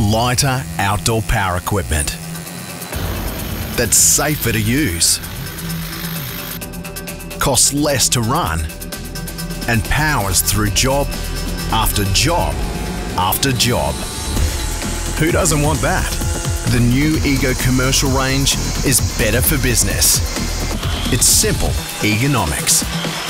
lighter outdoor power equipment that's safer to use, costs less to run, and powers through job after job after job. Who doesn't want that? The new Ego commercial range is better for business. It's simple economics.